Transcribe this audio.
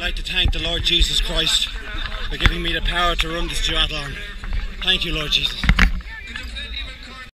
like to thank the Lord Jesus Christ for giving me the power to run this triathlon. Thank you, Lord Jesus.